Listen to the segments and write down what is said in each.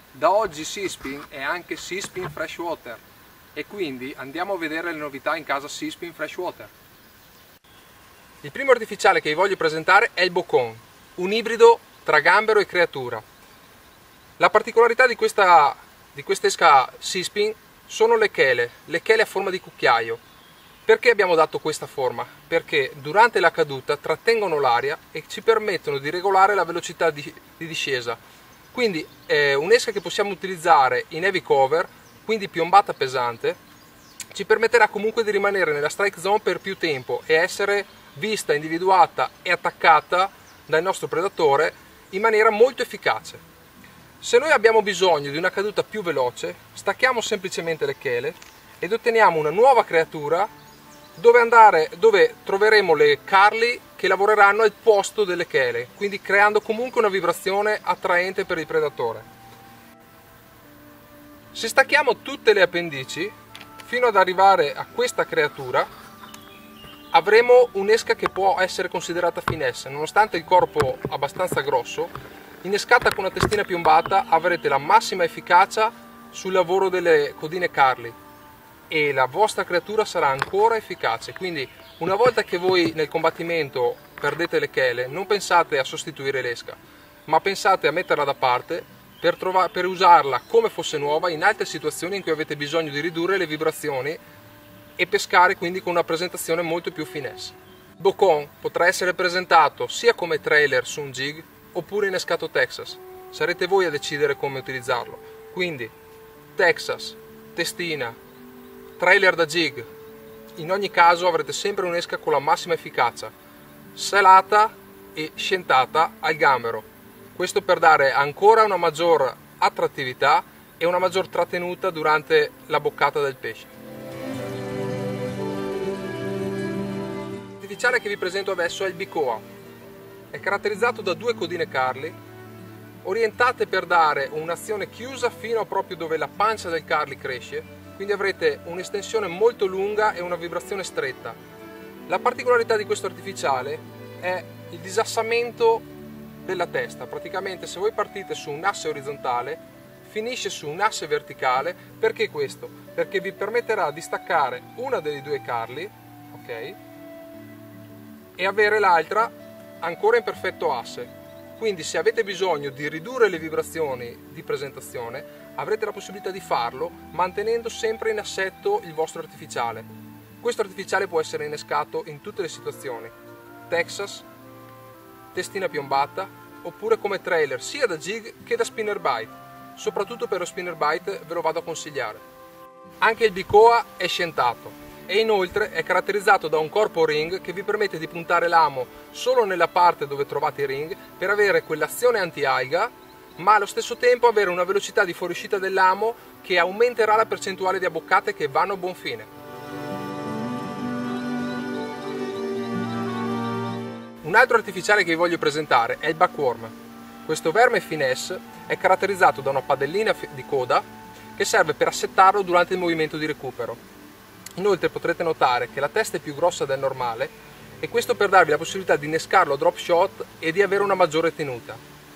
Da oggi Seaspin è anche Seaspin Freshwater e quindi andiamo a vedere le novità in casa Seaspin Freshwater. Il primo artificiale che vi voglio presentare è il Bocon, un ibrido tra gambero e creatura. La particolarità di questa esca Seaspin sono le chele a forma di cucchiaio. Perché abbiamo dato questa forma? Perché durante la caduta trattengono l'aria e ci permettono di regolare la velocità di discesa. Quindi è un'esca che possiamo utilizzare in heavy cover, quindi piombata pesante, ci permetterà comunque di rimanere nella strike zone per più tempo e essere vista, individuata e attaccata dal nostro predatore in maniera molto efficace. Se noi abbiamo bisogno di una caduta più veloce, stacchiamo semplicemente le chele ed otteniamo una nuova creatura dove troveremo le Carly che lavoreranno al posto delle chele, quindi creando comunque una vibrazione attraente per il predatore. Se stacchiamo tutte le appendici fino ad arrivare a questa creatura, avremo un'esca che può essere considerata finesse. Nonostante il corpo abbastanza grosso, innescata con una testina piombata avrete la massima efficacia sul lavoro delle codine Carly e la vostra creatura sarà ancora efficace. Quindi una volta che voi nel combattimento perdete le chele, non pensate a sostituire l'esca, ma pensate a metterla da parte per usarla come fosse nuova in altre situazioni in cui avete bisogno di ridurre le vibrazioni e pescare quindi con una presentazione molto più finesse. Il Bocon potrà essere presentato sia come trailer su un jig oppure innescato Texas. Sarete voi a decidere come utilizzarlo. Quindi Texas, testina, trailer da jig, in ogni caso avrete sempre un'esca con la massima efficacia, selata e scientata al gambero. Questo per dare ancora una maggior attrattività e una maggior trattenuta durante la boccata del pesce. L'artificiale che vi presento adesso è il Bicoa. È caratterizzato da due codine Carly orientate per dare un'azione chiusa fino a proprio dove la pancia del Carly cresce, quindi avrete un'estensione molto lunga e una vibrazione stretta. La particolarità di questo artificiale è il disassamento della testa. Praticamente se voi partite su un asse orizzontale finisce su un asse verticale. Perché questo? Perché vi permetterà di staccare una delle due Carly, ok? E avere l'altra ancora in perfetto asse. Quindi se avete bisogno di ridurre le vibrazioni di presentazione avrete la possibilità di farlo mantenendo sempre in assetto il vostro artificiale. Questo artificiale può essere innescato in tutte le situazioni: Texas, testina piombata oppure come trailer sia da jig che da spinner bite. Soprattutto per lo spinner bite ve lo vado a consigliare. Anche il Bicoa è scientato e inoltre è caratterizzato da un corpo ring che vi permette di puntare l'amo solo nella parte dove trovate i ring per avere quell'azione anti-alga, ma allo stesso tempo avere una velocità di fuoriuscita dell'amo che aumenterà la percentuale di abboccate che vanno a buon fine. Un altro artificiale che vi voglio presentare è il Buckworm. Questo verme finesse è caratterizzato da una padellina di coda che serve per assettarlo durante il movimento di recupero. Inoltre potrete notare che la testa è più grossa del normale e questo per darvi la possibilità di innescarlo a drop shot e di avere una maggiore tenuta.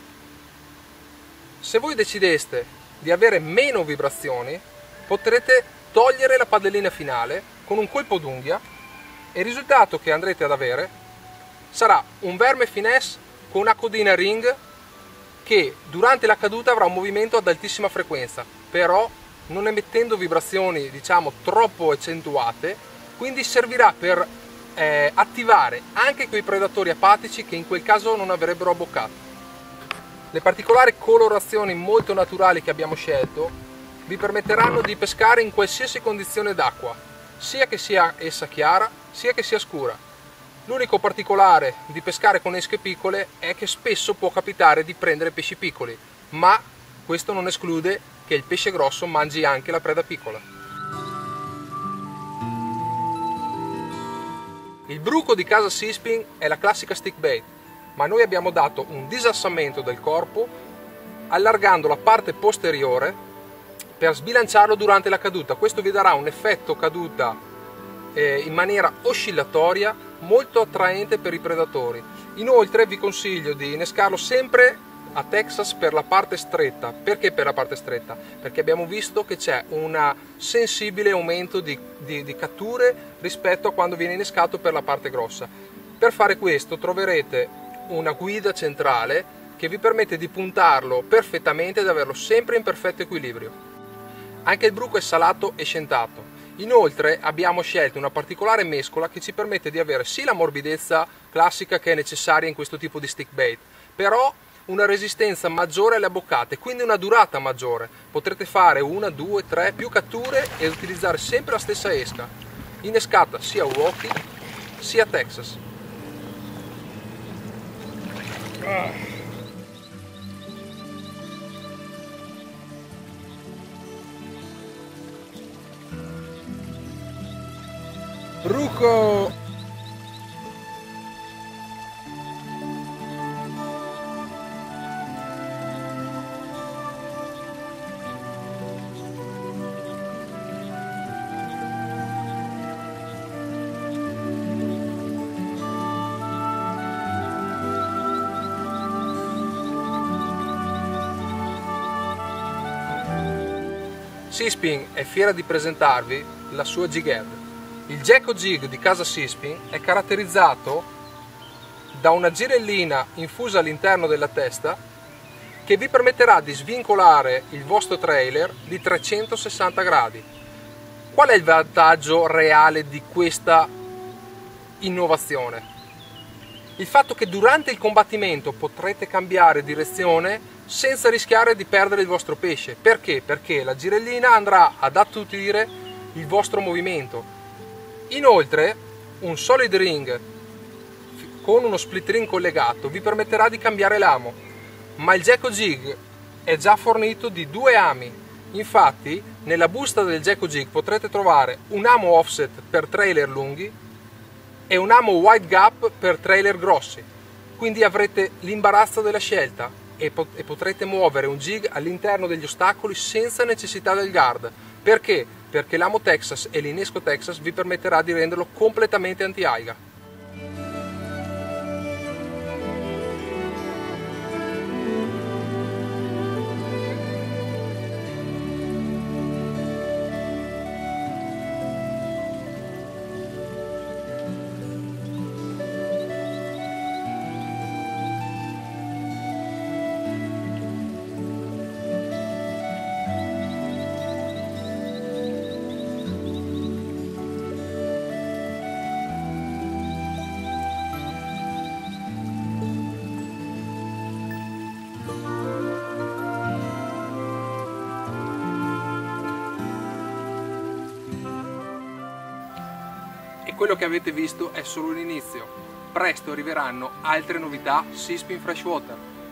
Se voi decideste di avere meno vibrazioni, potrete togliere la padellina finale con un colpo d'unghia e il risultato che andrete ad avere sarà un verme finesse con una codina ring che durante la caduta avrà un movimento ad altissima frequenza, però non emettendo vibrazioni troppo accentuate, quindi servirà per attivare anche quei predatori apatici che in quel caso non avrebbero abboccato. Le particolari colorazioni molto naturali che abbiamo scelto vi permetteranno di pescare in qualsiasi condizione d'acqua, sia che sia essa chiara sia che sia scura. L'unico particolare di pescare con esche piccole è che spesso può capitare di prendere pesci piccoli, ma questo non esclude che il pesce grosso mangi anche la preda piccola. Il bruco di casa Seaspin è la classica stick bait, ma noi abbiamo dato un disassamento del corpo allargando la parte posteriore per sbilanciarlo durante la caduta. Questo vi darà un effetto caduta in maniera oscillatoria molto attraente per i predatori. Inoltre vi consiglio di innescarlo sempre a Texas per la parte stretta. Perché per la parte stretta? Perché abbiamo visto che c'è un sensibile aumento di catture rispetto a quando viene innescato per la parte grossa. Per fare questo troverete una guida centrale che vi permette di puntarlo perfettamente ed averlo sempre in perfetto equilibrio. Anche il bruco è salato e scientato. Inoltre abbiamo scelto una particolare mescola che ci permette di avere sì la morbidezza classica che è necessaria in questo tipo di stick bait, però una resistenza maggiore alle abboccate, quindi una durata maggiore. Potrete fare 1, 2, 3 più catture e utilizzare sempre la stessa esca, innescata sia a Waukee sia a Texas. Bruco! Seaspin è fiera di presentarvi la sua Jig Head. Il Gecko Jig di casa Seaspin è caratterizzato da una girellina infusa all'interno della testa che vi permetterà di svincolare il vostro trailer di 360 gradi. Qual è il vantaggio reale di questa innovazione? Il fatto che durante il combattimento potrete cambiare direzione senza rischiare di perdere il vostro pesce. Perché? Perché la girellina andrà ad attutire il vostro movimento. Inoltre, un solid ring con uno split ring collegato vi permetterà di cambiare l'amo, ma il Gecko Jig è già fornito di 2 ami. Infatti, nella busta del Gecko Jig potrete trovare un amo offset per trailer lunghi e un amo wide gap per trailer grossi. Quindi avrete l'imbarazzo della scelta e potrete muovere un jig all'interno degli ostacoli senza necessità del guard. Perché? Perché l'amo Texas e l'innesco Texas vi permetterà di renderlo completamente anti-aiga. E quello che avete visto è solo l'inizio. Presto arriveranno altre novità Seaspin Freshwater.